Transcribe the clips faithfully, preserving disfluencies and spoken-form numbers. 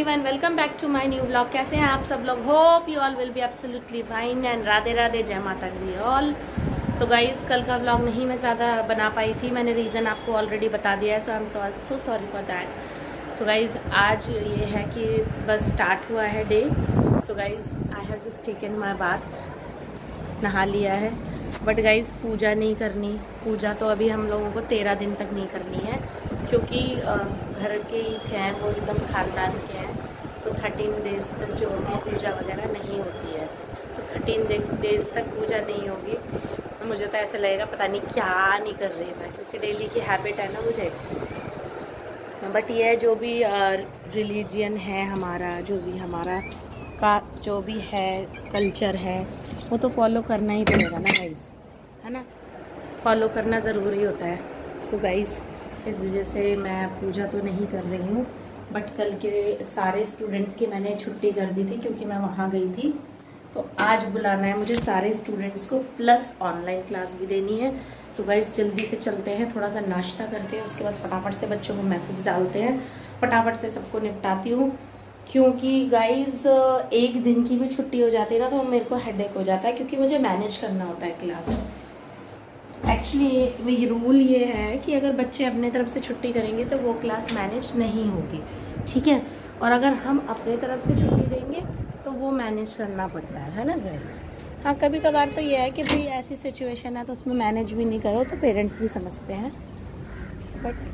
Everyone, welcome back to my new blog. कैसे हैं आप सब लोग? Hope you all will be absolutely fine and Radhe Radhe, जय माता दी ऑल। सो गाइस, कल का ब्लॉग नहीं मैं ज़्यादा बना पाई थी, मैंने रीज़न आपको ऑलरेडी बता दिया है, so I am so sorry for that. So guys, आज ये है कि बस स्टार्ट हुआ है day. So guys, I have just taken my bath, नहा लिया है, बट गाइस पूजा नहीं करनी। पूजा तो अभी हम लोगों को तेरह दिन तक नहीं करनी है, क्योंकि घर के ही थे वो एकदम खानदान के हैं, तो थर्टीन डेज तक जो होती है पूजा वगैरह नहीं होती है। तो थर्टीन डेज तक पूजा नहीं होगी, तो मुझे तो ऐसा लगेगा पता नहीं क्या नहीं कर रही मैं, क्योंकि डेली की हैबिट है ना मुझे। बट ये जो भी रिलीजियन है हमारा, जो भी हमारा का जो भी है कल्चर है, वो तो फॉलो करना ही पड़ेगा ना गाइस, है ना। फॉलो करना ज़रूरी होता है। सो गाइस, इस वजह से मैं पूजा तो नहीं कर रही हूँ, बट कल के सारे स्टूडेंट्स की मैंने छुट्टी कर दी थी, क्योंकि मैं वहाँ गई थी। तो आज बुलाना है मुझे सारे स्टूडेंट्स को, प्लस ऑनलाइन क्लास भी देनी है। सो गाइस, जल्दी से चलते हैं, थोड़ा सा नाश्ता करते हैं, उसके बाद फटाफट से बच्चों को मैसेज डालते हैं, फटाफट से सबको निपटाती हूँ। क्योंकि गाइस एक दिन की भी छुट्टी हो जाती है ना, तो मेरे को हेडेक हो जाता है, क्योंकि मुझे मैनेज करना होता है क्लास। एक्चुअली ये रूल ये है कि अगर बच्चे अपने तरफ से छुट्टी करेंगे तो वो क्लास मैनेज नहीं होगी, ठीक है। और अगर हम अपने तरफ से छुट्टी देंगे तो वो मैनेज करना पड़ता है है ना गाइस। हाँ, कभी कभार तो ये है कि भाई ऐसी सिचुएशन है तो उसमें मैनेज भी नहीं करो, तो पेरेंट्स भी समझते हैं। बट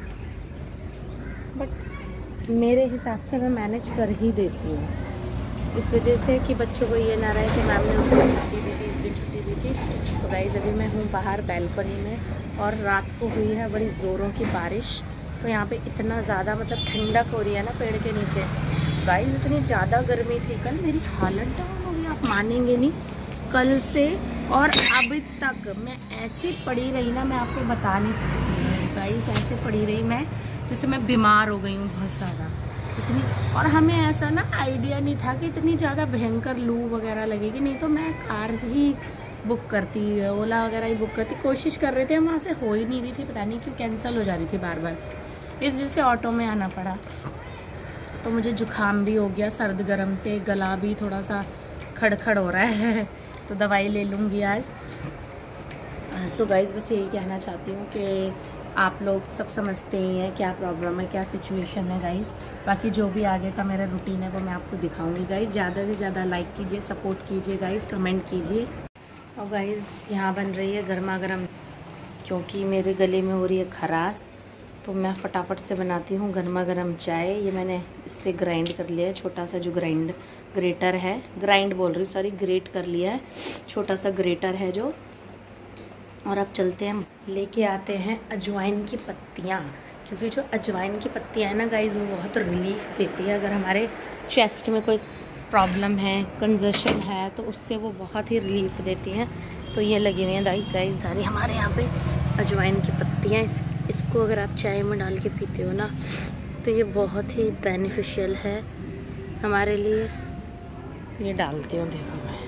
बट मेरे हिसाब से मैं मैनेज कर ही देती हूँ, इस वजह से कि बच्चों को ये ना रहे कि मैम ने उस दिन छुट्टी दी थी, इस दिन छुट्टी दी थी। तो गाइस, अभी मैं हूँ बाहर बैल्कनी में, और रात को हुई है बड़ी ज़ोरों की बारिश, तो यहाँ पे इतना ज़्यादा मतलब ठंडक हो रही है ना पेड़ के नीचे। गाइस, इतनी ज़्यादा गर्मी थी कल, मेरी हालत डाउन हो गई, आप मानेंगे नहीं। कल से और अभी तक मैं ऐसे पड़ी रही ना, मैं आपको बता नहीं सकती गाइस, ऐसे पड़ी रही मैं जैसे मैं बीमार हो गई हूँ बहुत ज़्यादा इतनी। और हमें ऐसा ना आइडिया नहीं था कि इतनी ज़्यादा भयंकर लू वगैरह लगेगी, नहीं तो मैं कार ही बुक करती, ओला वगैरह ही बुक करती। कोशिश कर रहे थे हम, वहाँ से हो ही नहीं रही थी, पता नहीं क्यों कैंसिल हो जा रही थी बार बार, इस वजह से ऑटो में आना पड़ा। तो मुझे जुकाम भी हो गया, सर्द गर्म से गला भी थोड़ा सा खड़खड़ हो रहा है, तो दवाई ले लूँगी आज। सो गाइस, बस यही कहना चाहती हूँ कि आप लोग सब समझते ही हैं क्या प्रॉब्लम है, क्या सिचुएशन है गाइस। बाकी जो भी आगे का मेरा रूटीन है वो मैं आपको दिखाऊंगी गाइस। ज़्यादा से ज़्यादा लाइक कीजिए, सपोर्ट कीजिए गाइस, कमेंट कीजिए। और गाइस, यहाँ बन रही है गर्मा गर्म, क्योंकि मेरे गले में हो रही है खराश, तो मैं फटाफट से बनाती हूँ गर्मा गर्म चाय। ये मैंने इससे ग्राइंड कर लिया है, छोटा सा जो ग्राइंड ग्रेटर है, ग्राइंड बोल रही हूँ सॉरी, ग्रेट कर लिया है, छोटा सा ग्रेटर है जो। और अब चलते हैं, लेके आते हैं अजवाइन की पत्तियाँ, क्योंकि जो अजवाइन की पत्तियाँ हैं ना गाइस, वो बहुत रिलीफ देती है। अगर हमारे चेस्ट में कोई प्रॉब्लम है, कंजशन है, तो उससे वो बहुत ही रिलीफ देती हैं। तो ये लगी हुई हैं गाइस सारी हमारे यहाँ पे अजवाइन की पत्तियाँ। इस इसको अगर आप चाय में डाल के पीते हो ना, तो ये बहुत ही बेनिफिशियल है हमारे लिए। तो ये डालती हूँ, देखो मैं।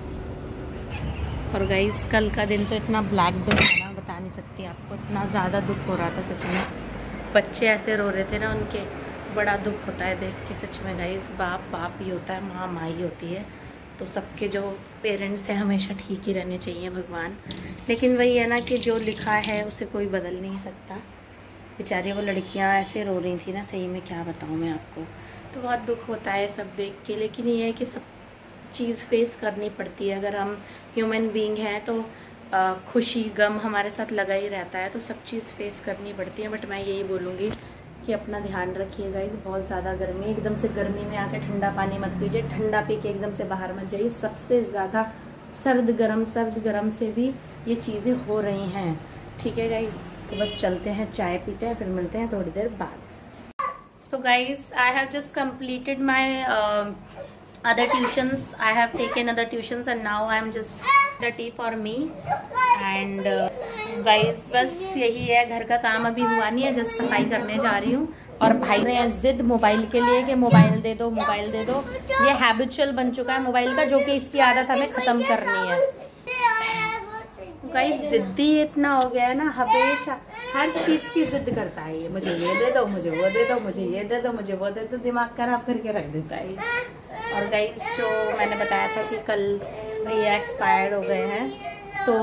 और गाइस, कल का दिन तो इतना ब्लैक डे था ना, बता नहीं सकती आपको, इतना ज़्यादा दुख हो रहा था सच में। बच्चे ऐसे रो रहे थे ना, उनके बड़ा दुख होता है देख के सच में गाइस। बाप बाप ही होता है, माँ माँ ही होती है, तो सबके जो पेरेंट्स हैं हमेशा ठीक ही रहने चाहिए भगवान। लेकिन वही है ना कि जो लिखा है उसे कोई बदल नहीं सकता। बेचारी वो लड़कियाँ ऐसे रो रही थी ना, सही में क्या बताऊँ मैं आपको। तो बहुत दुख होता है सब देख के, लेकिन ये है कि सब चीज़ फेस करनी पड़ती है। अगर हम ह्यूमन बीइंग हैं तो आ, खुशी गम हमारे साथ लगा ही रहता है, तो सब चीज़ फेस करनी पड़ती है। बट मैं यही बोलूँगी कि अपना ध्यान रखिए गाइस, बहुत ज़्यादा गर्मी, एकदम से गर्मी में आके ठंडा पानी मत पीजिए, ठंडा पी के एकदम से बाहर मत जाइए। सबसे ज़्यादा सर्द गरम सर्द गरम से भी ये चीज़ें हो रही हैं, ठीक है गाइस। तो बस चलते हैं, चाय पीते हैं, फिर मिलते हैं थोड़ी देर बाद। So guys, I have just completed my other tuitions. I have taken other tuitions and now I am just the tea for me and uh, guys, बस यही है, घर का काम अभी हुआ नहीं है, जस्ट सफाई करने जा रही हूँ। और भाई ने जिद मोबाइल के लिए कि मोबाइल दे दो मोबाइल दे दो, ये हैबिचुअल बन चुका है मोबाइल का, जो कि इसकी आदत हमें ख़त्म करनी है। गाइस, जिद्दी इतना हो गया है ना, हमेशा हर चीज की जिद करता है ये, मुझे ये दे दो, मुझे वो दे दो, मुझे ये दे दो, मुझे वो दे दो, दिमाग खराब करके रख देता है। और गाइस जो मैंने बताया था कि कल भैया एक्सपायर्ड हो गए हैं, तो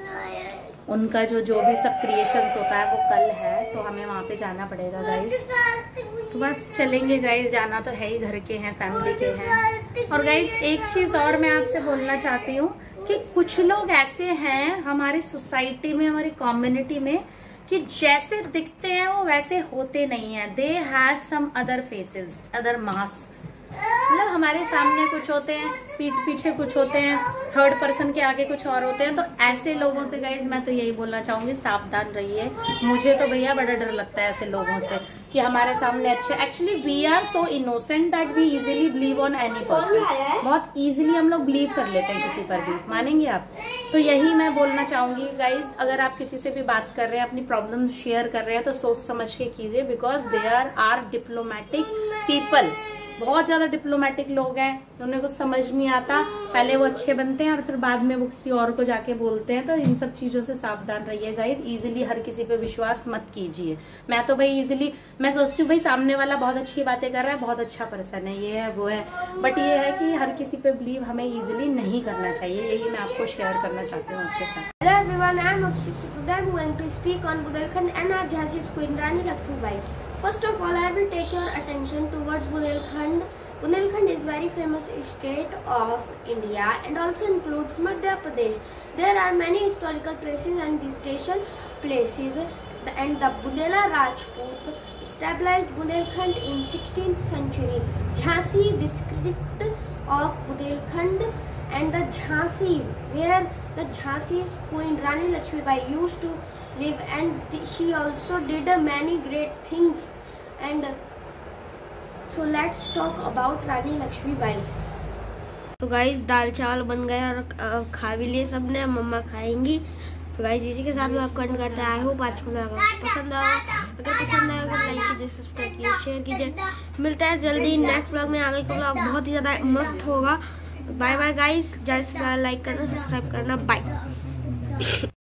उनका जो जो भी सब क्रिएशंस होता है वो कल है, तो हमें वहाँ पे जाना पड़ेगा गाइस। तो बस चलेंगे गाइस, जाना तो है ही, घर के हैं, फैमिली के हैं। और गाइस एक चीज और मैं आपसे बोलना चाहती हूँ कि कुछ लोग ऐसे हैं हमारी सोसाइटी में, हमारी कम्युनिटी में, कि जैसे दिखते हैं वो वैसे होते नहीं है। They have some other faces, other mask. मतलब हमारे सामने कुछ होते हैं, पीठ पीछे कुछ होते हैं, थर्ड पर्सन के आगे कुछ और होते हैं। तो ऐसे लोगों से गाइज मैं तो यही बोलना चाहूंगी, सावधान रहिए। मुझे तो भैया बड़ा डर लगता है ऐसे लोगों से कि हमारे सामने अच्छे, actually we are so innocent that we easily believe on any person. बहुत इजीली हम लोग बिलीव कर लेते हैं किसी पर भी, मानेंगे आप? तो यही मैं बोलना चाहूंगी गाइज, अगर आप किसी से भी बात कर रहे हैं, अपनी प्रॉब्लम शेयर कर रहे हैं, तो सोच समझ के कीजिए, because they are are diplomatic people. बहुत ज्यादा डिप्लोमेटिक लोग हैं, उन्हें कुछ समझ नहीं आता, पहले वो अच्छे बनते हैं और फिर बाद में वो किसी और को जाके बोलते हैं। तो इन सब चीजों से सावधान रहिए गाइज। इजीली हर किसी पे विश्वास मत कीजिए। मैं तो भाई इजीली मैं सोचती हूँ भाई सामने वाला बहुत अच्छी बातें कर रहा है, बहुत अच्छा पर्सन है, ये है वो है, बट ये है कि हर किसी पे बिलीव हमें इजीली नहीं करना चाहिए। यही मैं आपको शेयर करना चाहती हूँ आपके साथ। Hello everyone, I am Abhishek Sukuda. I am going to speak on Bundelkhand and our Jhansi's Queen Rani Lakshmibai. First of all, I will take your attention towards Bundelkhand. Bundelkhand is very famous state of India and also includes Madhya Pradesh. There are many historical places and visitation places, and the Bundela Rajput established Bundelkhand in sixteenth century. Jhansi district of Bundelkhand and the Jhansi, where the Jhansi's Queen Rani Lakshmibai used to live, and she also did uh, many great things. And uh, so let's talk about Rani Lakshmibai. तो guys दाल चावल बन गए और uh, खा भी लिए सबने, मम्मा खाएंगी। तो गाइस इसी के साथ ब्लॉग एंड करते हैं। आई होप आज का ब्लॉग पसंद आया, अगर पसंद आया तो लाइक कीजिए, सब्सक्राइब कीजिए, शेयर कीजिए। मिलता है जल्दी नेक्स्ट ब्लॉग में। आगे का ब्लॉग बहुत ही ज़्यादा मस्त होगा। बाय बाय गाइस, जल्द से लाइक करना, सब्सक्राइब करना, बाय।